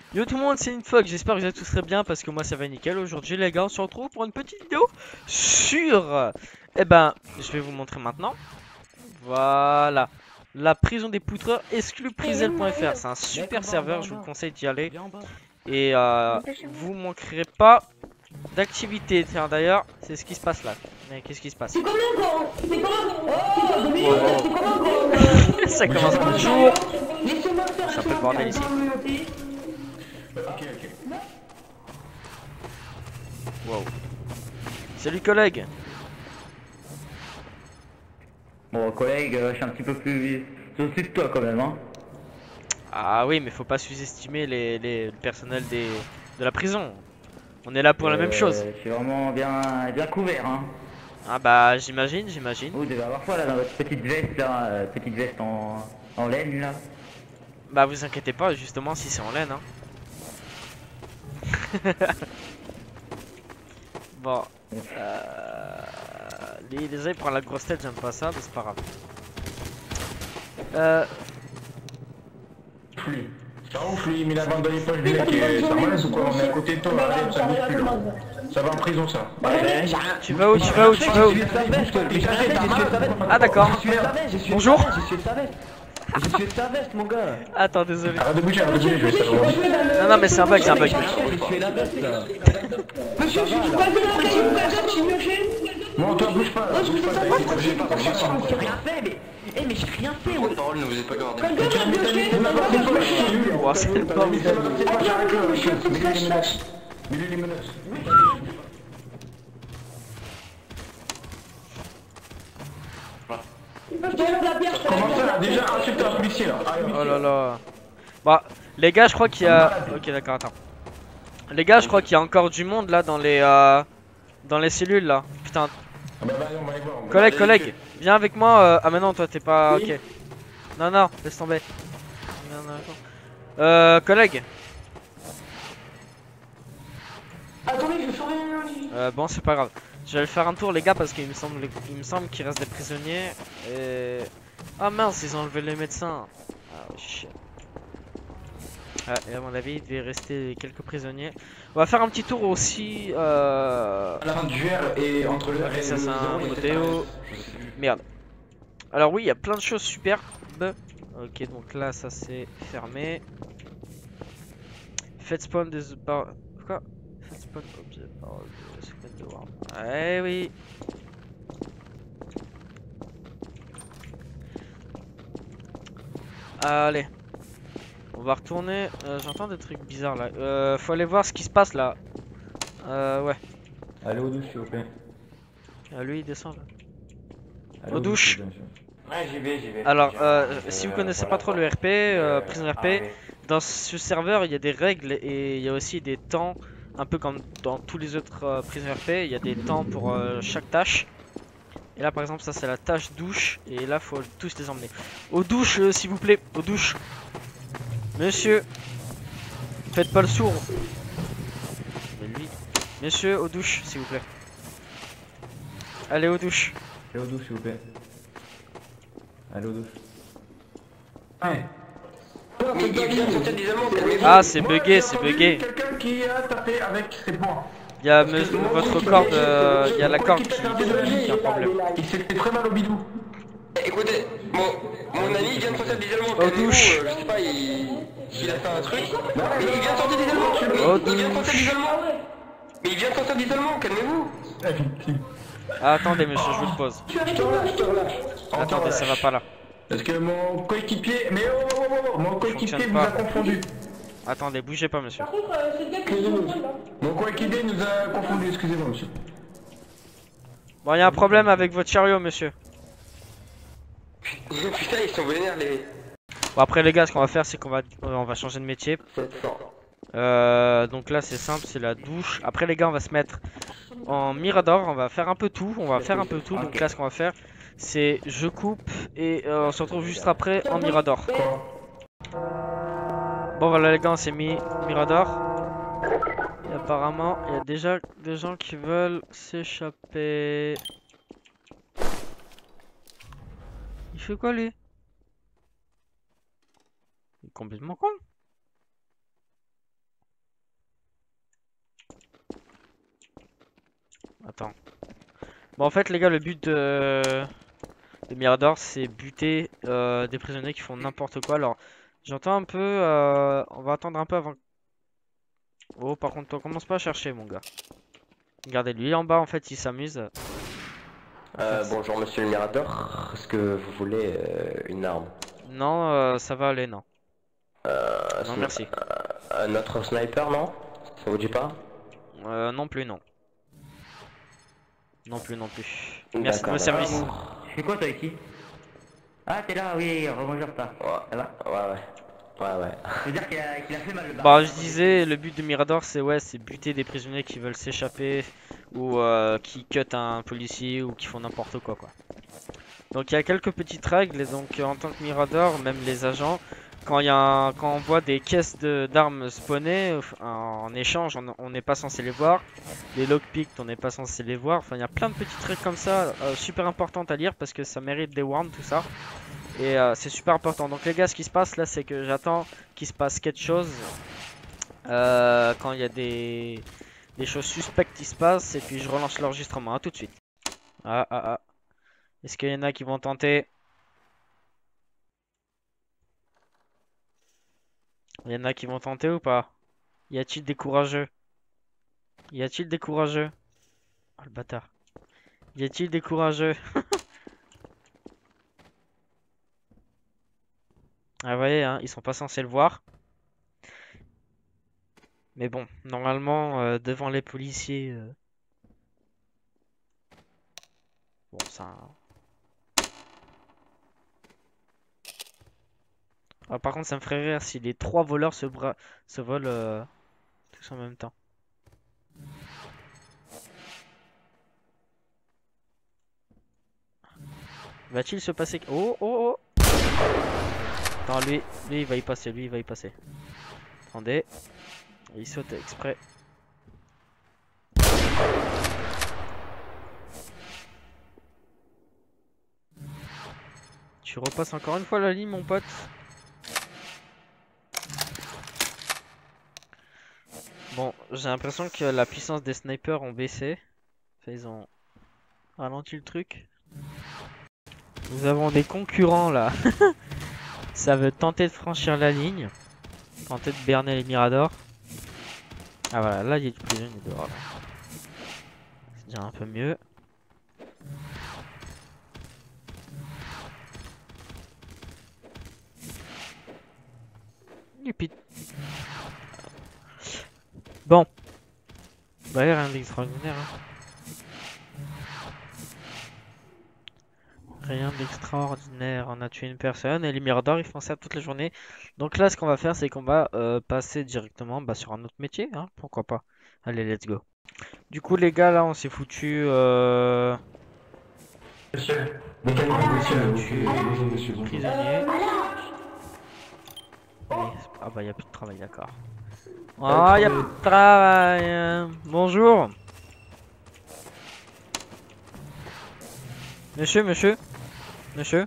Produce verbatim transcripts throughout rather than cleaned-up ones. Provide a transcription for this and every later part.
Yo tout le monde, c'est une Fogg, j'espère que vous êtes tous très bien parce que moi ça va nickel. Aujourd'hui les gars, on se retrouve pour une petite vidéo sur... Eh ben, je vais vous montrer maintenant. Voilà. La prison des poutreurs exclu prisel point F R. C'est un super serveur, je vous conseille d'y aller. Et euh, vous manquerez pas d'activité. Tiens d'ailleurs, c'est ce qui se passe là. Mais qu'est-ce qui se passe? C'est comment quand C'est comment Oh Dominique, Wow. c'est comment quand Ça commence bonjour. Laissez-moi faire C'est un un peu le bordel ici. Ok, ok. Wow. Salut collègue. Bon, collègue, euh, je suis un petit peu plus au-dessus de toi quand même, hein. Ah oui, mais faut pas sous-estimer les, les- le personnel des, de la prison. On est là pour la même chose. Euh, je suis vraiment bien, bien couvert, hein. Ah bah j'imagine, j'imagine. Vous devez avoir quoi là dans votre petite veste là, euh, petite veste en, en laine là. Bah vous inquiétez pas, justement si c'est en laine. Hein. Bon. Euh... Les, les ailes prennent la grosse tête, j'aime pas ça, mais c'est pas grave. Euh... Lui. Ça ouf, lui, il met la bande dans les poches du mec, et ça reste ou quoi? On est à côté de toi, allez, ça bouge plus là. Ça va en prison ça. Tu vas où, tu vas où, tu vas où? Ah d'accord. Bonjour. Je suis sa veste. Je suis sa veste, mon gars. Attends, désolé. Arrête de bouger, arrête de bouger, je vais savoir. Non, non, mais c'est un bug, c'est un bug. J'ai tué la veste là. Monsieur, je suis pas de la caille, vous avez un chimioché Bon, toi, bouge pas, là, bouge pas, t'as été bougé par J'ai rien fait, mais. Eh, mais j'ai rien fait, ouais. Parole, ne vous êtes pas gardé. Quelqu'un a un bioché Oh, c'est le bordel. Mets-lui les menaces. Mets-lui les menaces. Comment ça? Déjà insulté un policier là. Oh là là. Bah, les gars, je crois qu'il y a. Ok, d'accord, attends. Les gars, je crois qu'il y a encore du monde là dans les euh... dans les cellules là. Putain. Ah bah, bah, on va aller voir. Collègue, collègue, viens avec moi. euh, Ah, mais non, toi t'es pas. Ok. Non, non, laisse tomber. Non, non, attends. Euh, collègue. Attendez, je vais sauver Euh, bon, c'est pas grave. Je vais aller faire un tour, les gars, parce qu'il me semble, il me semble qu'il reste des prisonniers. Et. Ah mince, ils ont enlevé les médecins. Ah, shit. Ah, et à mon avis, il devait rester quelques prisonniers. On va faire un petit tour aussi. Euh... À la fin du verre et entre le. Ok, ça c'est un modéo. Merde. Alors oui, il y a plein de choses superbes. Ok, donc là, ça c'est fermé. Faites spawn des... Par... Quoi? Faites spawn objet par... de Worm. Eh oui. Allez. On va retourner. Euh, J'entends des trucs bizarres là. Euh, faut aller voir ce qui se passe là. Euh, ouais. Allez aux douches, s'il vous plaît. Ah, lui il descend là. Allez Aux douches. s'il vous plaît, monsieur. Ouais, j'y vais, j'y vais. Alors, euh, Je- si vous euh, connaissez voilà, pas trop le voilà. R P, euh, Euh, Prison R ah, P, oui. dans ce serveur il y a des règles et il y a aussi des temps, un peu comme dans tous les autres euh, Prison R P, il y a des temps pour euh, chaque tâche. Et là par exemple ça c'est la tâche douche et là faut tous les emmener. Aux douches euh, s'il vous plaît, aux douches. Monsieur, faites pas le sourd. Mais lui, monsieur aux douches s'il vous plaît. Allez aux douches. Allez aux douches, s'il vous plaît. Allez aux douches. Ouais. Mais il vient de sortir des Allemands, calmez-vous. Ah c'est Moi, bugué, j'ai c'est entendu bugué. Quelqu'un qui a tapé avec ses poings. Il y a me- votre corde, euh, il y a la corde qui, qui a un problème. Il s'est fait très mal au bidou. Écoutez, mon, mon ami vient de sortir des Allemands, Aux calmez-vous, douches. euh, je sais pas, il, il a fait un truc. Mais il vient de sortir des Allemands. Aux Il vient de sortir douches. des Allemands. Mais il vient de sortir des Allemands, calmez-vous. Ah, attendez monsieur, je vous le pose. Je te relâche, je te relâche. Attendez, ça va pas là. Parce que mon coéquipier. Mais oh, oh, oh, oh, mon coéquipier Fonctionne vous pas. a confondu. Attendez, bougez pas monsieur. Par contre, euh, c'est le gars qui est sur le là. Mon coéquipier nous a confondu, excusez-moi, monsieur. Bon, il y a un problème avec votre chariot monsieur. Putain, ils sont vénères les. Bon, après les gars, ce qu'on va faire, c'est qu'on va, euh, on va changer de métier. Euh, donc là, c'est simple, c'est la douche. Après les gars, on va se mettre en Mirador. On va faire un peu tout. On va faire un peu tout. Donc là, ce qu'on va faire, c'est je coupe et euh, on se retrouve juste après en Mirador. Bon voilà les gars, on s'est mis Mirador. Et apparemment, il y a déjà des gens qui veulent s'échapper. Il fait quoi lui? Il est complètement con. Attends. Bon, en fait, les gars, le but de, de Mirador, c'est buter euh, des prisonniers qui font n'importe quoi. Alors, j'entends un peu. Euh... On va attendre un peu avant. Oh, par contre, toi, commence pas à chercher, mon gars. Regardez, lui en bas, en fait, il s'amuse. Euh, bonjour monsieur le Mirador, est-ce que vous voulez euh, une arme? Non, euh, ça va aller, non. euh, Non, sni- merci. euh, Notre sniper, non? Ça vous dit pas? Euh, non plus, non. Non plus, non plus. Merci de D'accord, vos d'accord. services. Tu fais quoi toi ici? Ah t'es là, oui, rebonjour toi. Ouais, Ça va? ouais, ouais. Ouais, ouais. Ça veut dire qu'il a, qu'il a fait mal le bar. Bah, je disais, le but de Mirador, c'est ouais, c'est buter des prisonniers qui veulent s'échapper ou euh, qui cut un policier ou qui font n'importe quoi, quoi. Donc il y a quelques petites règles et donc en tant que Mirador, même les agents, quand il y a un- quand on voit des caisses de- d'armes spawner en, en échange, on on n'est pas censé les voir. Les lockpicks, on n'est pas censé les voir. Enfin, il y a plein de petites règles comme ça, euh, super importantes à lire parce que ça mérite des warns, tout ça. Et euh, c'est super important. Donc les gars, ce qui se passe là, c'est que j'attends qu'il se passe quelque chose. Euh, quand il y a des, des choses suspectes qui se passent. Et puis je relance l'enregistrement. À tout de suite. Ah ah ah. Est-ce qu'il y en a qui vont tenter? Il y en a qui vont tenter ou pas? Y a-t-il des courageux? Y a-t-il des courageux? Oh le bâtard. Y a-t-il des courageux? Ah, vous voyez, hein, ils sont pas censés le voir. Mais bon, normalement, euh, devant les policiers... euh, Bon, ça... Ah, par contre, ça me ferait rire si les trois voleurs se, bra... se volent euh, tous en même temps. Va-t-il se passer... Oh, oh, oh! Attends, lui, lui, il va y passer, lui, il va y passer. Attendez. Il saute exprès. Tu repasses encore une fois la ligne, mon pote. Bon, j'ai l'impression que la puissance des snipers ont baissé. Enfin, ils ont ralenti le truc. Nous avons des concurrents là. Ça veut tenter de franchir la ligne. Tenter de berner les Miradors. Ah voilà, là il y a du prisonnier dehors là. C'est déjà un peu mieux. Et puis... Bon. Bah rien d'extraordinaire. Hein. Rien d'extraordinaire. On a tué une personne et les Miradors ils font ça toute la journée. Donc là ce qu'on va faire c'est qu'on va euh, passer directement bah, sur un autre métier. Hein, pourquoi pas. Allez let's go. Du coup les gars là on s'est foutu... Euh... Monsieur, mécanique de monsieur, bonjour monsieur, bonjour. prisonnier. Allez, ah bah y a plus de travail, d'accord. Ah y a plus de travail. hein. Bonjour. Monsieur, monsieur. Monsieur.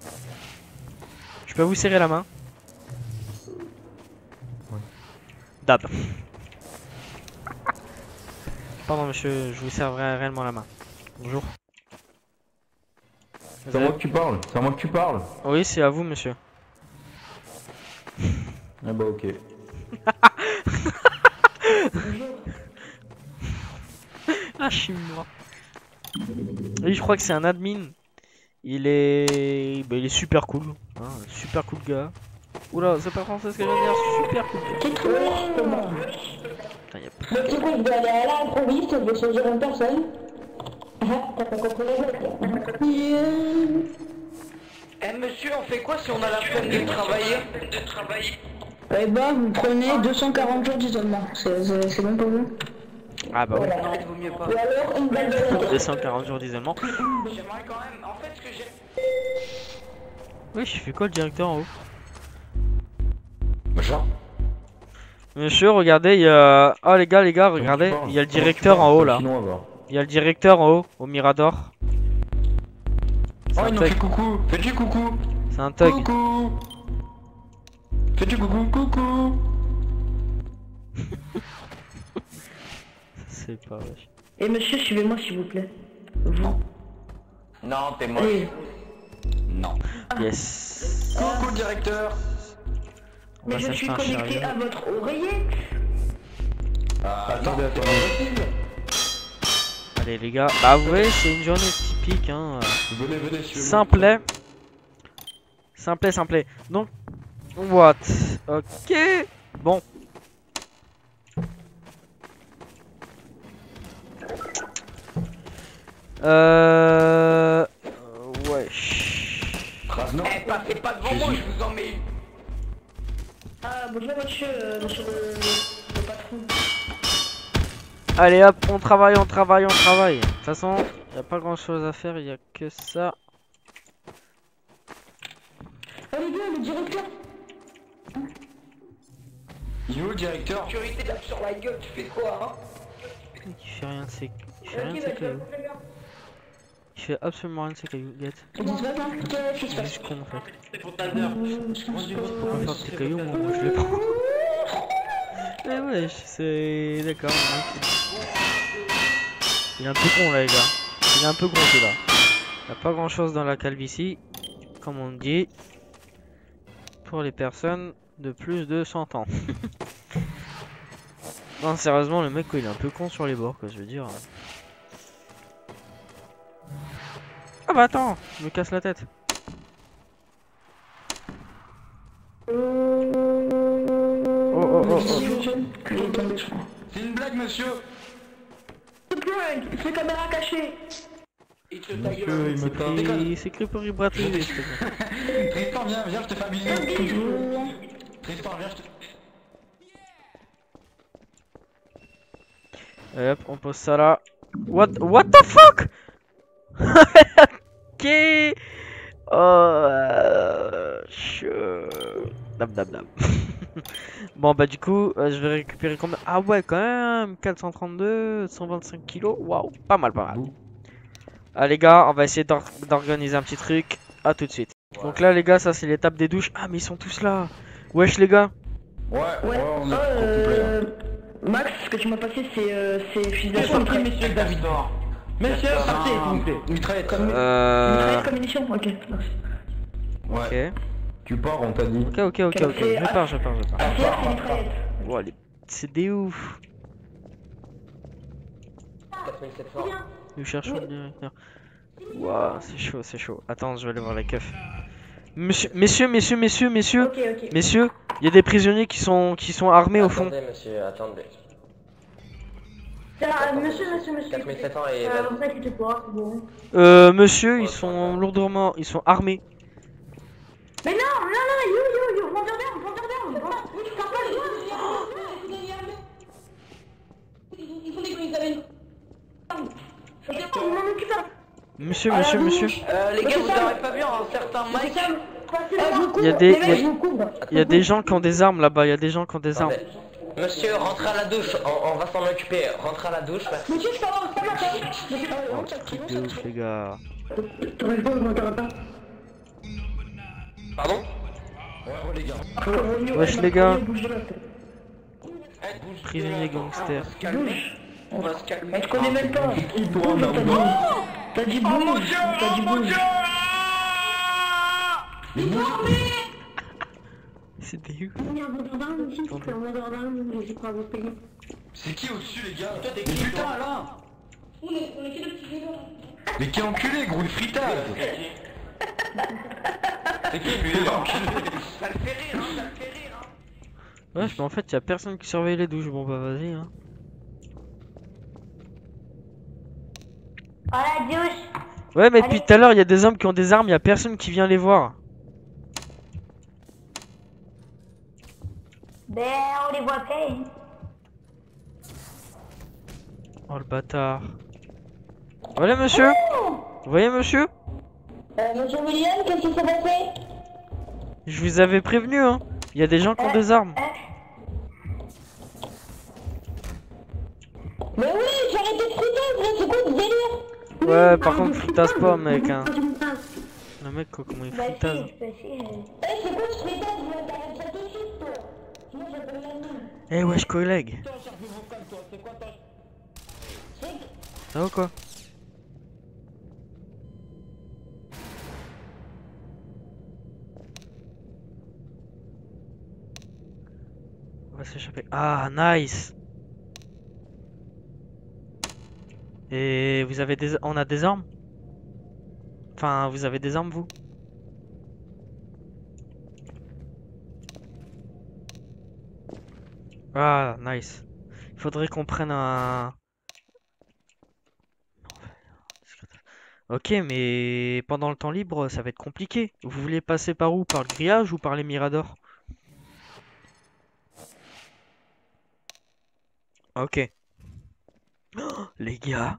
Je peux vous serrer la main? Ouais. Dab. Pardon monsieur, je vous serre vra- réellement la main. Bonjour. Vous C'est à avez- moi que tu parles, c'est à moi que tu parles. Oui, c'est à vous monsieur. Ah bah ok. Ah, je suis mort. Oui, je crois que c'est un admin. Il est, bah, il est super cool. Hein, super cool gars. Oula, c'est pas français ce que je viens de dire. Super cool gars. C'est trop bien. Putain, y a... Donc du coup, je vais aller à l'improviste, je vais choisir une personne. Ah, t'as pas compris les autres. Yeah. Eh monsieur, on fait quoi si on a la flemme de travailler? Eh ben, vous prenez deux cent quarante jours d'isolement. C'est c'est- c'est bon pour vous? Ah bah oui. Voilà. Non, vaut mieux pas. Ou alors une balle de la tête. deux cent quarante jours d'isolement. J'aimerais quand même. En fait, ce que j'ai. Oui, je fais quoi le directeur en haut? Bonjour. Monsieur, regardez, il y a... Oh les gars, les gars, regardez. Comment tu parles Il y a le Comment tu directeur parles en haut C'est un là. Chinois, va. Il y a le directeur en haut, au Mirador. C'est Oh, un il nous fait thug. coucou, fais du coucou. C'est un thug. Coucou. Fais du coucou, coucou. C'est pas vrai. Et monsieur, suivez-moi s'il vous plaît. Vous. Non, t'es moche. Allez. Non. Yes. Coucou le directeur. On Mais va je s'acheter suis un connecté chariot. à votre oreiller. Ah, Attendez, attendez. Allez les gars, bah vous voyez c'est une journée typique hein. Venez, venez, suivez-moi. Simplet. Simplet, simplet. Donc, what? Ok. Bon. Euh... Wesh. Krasno. Eh, passez pas devant moi, je vous en mets. Ah, bonjour monsieur, euh, monsieur le, le patron. Allez hop, on travaille, on travaille, on travaille. De toute façon, il n'y a pas grand chose à faire, il n'y a que ça. Oh les gars, le directeur. Il est où le directeur? Sécurité tape sur la gueule, tu fais quoi, hein? Il fait rien de ses, il fait rien de Ok, ses bah, cailloux. je vais Il fait absolument rien de ses cailloux, Get. Ils disent pas ça. Qu'est-ce qui se C'est passe? juste con en fait. Euh, Pourquoi faire tes cailloux, moi, moi je les prends. Eh ouais, c'est... D'accord. Il est un peu con là les gars. Il est un peu gros celui-là. Il n'y a pas grand chose dans la calvitie, comme on dit, pour les personnes de plus de cent ans. Non sérieusement le mec il est un peu con sur les bords quoi je veux dire. Ah bah attends, je me casse la tête. Oh oh oh oh. C'est une blague, monsieur. C'est caméra cachée. Il te ta Monsieur, gueule. il me tend. Et c'est cru pour y brater, s'il te plaît. Tristan, viens, viens, je te fais un bisou. Tristan, viens, je te... Et hop, on pose ça là. What, what the fuck? Ok. Oh, euh, je... Dab dab dab. Bon bah du coup, euh, je vais récupérer combien? Ah ouais quand même, quatre cent trente-deux, cent vingt-cinq kilos. Waouh, pas mal, pas mal. Ah les gars, on va essayer d'or- d'organiser un petit truc. À tout de suite. Donc là les gars, ça c'est l'étape des douches. Ah mais ils sont tous là. Wesh les gars. Ouais, ouais, Ouais, on est oh, au complet. là. euh, Max, ce que tu m'as passé, c'est euh, c'est fils de Messieurs, mitraillette. messieurs, David. Messieurs, partez, s'il vous plaît. Mitraillette. Euh... Mitraillette comme munition. Ok, merci. Ouais. Ok. Tu pars, on t'a dit. Ok, ok, ok, ok. Je pars, je pars, je pars. Ah, c'est c'est mitraillette. Wow, les- c'est des ouf. quatre mille sept cents. Nous cherchons le directeur. Waouh, c'est chaud, c'est chaud. Attends, je vais aller voir la keuf. Monsieur, messieurs, messieurs, messieurs, messieurs, Ok, ok. messieurs, il y a des prisonniers qui sont qui sont armés au fond. Attendez, monsieur, attendez. Ah, monsieur, monsieur, monsieur. quatre mille sept cents et... Euh, vous inquiétez pas, c'est bon. Euh, monsieur, ils sont lourdement, ils sont armés. Mais non, non, non, yo, yo, yo, vendeur d'armes, vendeur d'armes. Oui, je parle pas de ils sont des gros, ils avaient... Je sais pas, vous m'en occupez. Monsieur, monsieur, monsieur. Euh, les gars, vous n'aurez pas vu un certain Mike? Il y a des, il y a- il y a des gens qui ont des armes là-bas. Il y a des gens qui ont des armes. Attendez. Monsieur, rentre à la douche, on, on va s'en occuper. Rentre à la douche, merci. Monsieur, je parle pas la Oh, truc de ouf, les gars. T'aurais pas, vous m'entendez pas. Pardon? Ouais, ouais, les gars. Wesh, les gars. Bouge de là, Eh, bouge de Prisonnier là, gangster. On va se calmer. On va se calmer. on te connaît même pas. Il tourne, Bouge, t'as dit. T'as dit bouge. T'as dit bouge. C'est des ouf. C'est qui au-dessus, les gars? Toi, t'es Mais qui, putain, toi là. Mais quel enculé, gros, une fritade. C'est qui, lui, là? Ça le fait rire, hein, ça le fait rire, hein. Wesh, mais en fait, il y a personne qui surveille les douches. Bon bah vas-y. Hein. À la douche. Ouais, mais depuis tout à l'heure, il y a des hommes qui ont des armes. Il y a personne qui vient les voir. Ben, on les voit pas. hein. Oh le bâtard. Voilà monsieur. Vous voyez monsieur? Euh, monsieur William, qu'est-ce qui s'est passé? Je vous avais prévenu hein. Il y a des gens qui ont des armes. Mais oui, j'ai arrêté de friter, mais c'est quoi ce délire? Ouais, par contre, fritasse pas, mec. Hein. Le mec, quoi, comment il Bah si, fritasse? bah si. Eh, c'est quoi ce fritage? Je vais t'arrêter ça tout de suite, toi. Sinon, je vais pas le Eh wesh, collègue. C'est Ça va ou quoi? On va s'échapper. Ah, nice! Et vous avez des... On a des armes? Enfin, vous avez des armes, vous? Ah, nice. Il faudrait qu'on prenne un... Ok, mais pendant le temps libre, ça va être compliqué. Vous voulez passer par où? Par le grillage ou par les miradors? Ok. Oh, les gars.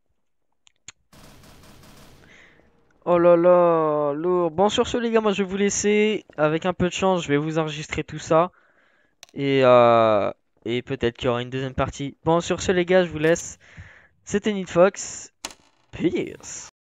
Oh là là, lourd. Bon, sur ce, les gars, moi je vais vous laisser. Avec un peu de chance, je vais vous enregistrer tout ça. Et, euh, et peut-être qu'il y aura une deuxième partie. Bon, sur ce, les gars, je vous laisse. C'était NeedFox. Peace.